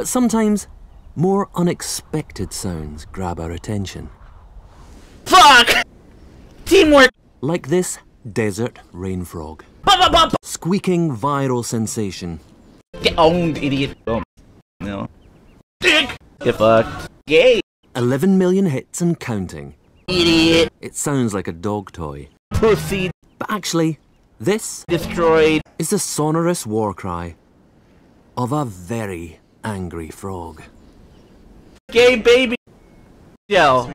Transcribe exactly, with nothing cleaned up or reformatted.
But sometimes, more unexpected sounds grab our attention. Fuck! Teamwork! Like this desert rain frog. Bop, bop, bop. Squeaking viral sensation. Get owned, idiot. Oh, no. Dick! Get fucked. Gay! eleven million hits and counting. Idiot! It sounds like a dog toy. Pussy. But actually, this Destroyed. is the sonorous war cry of a very angry frog. Gay baby. Yo.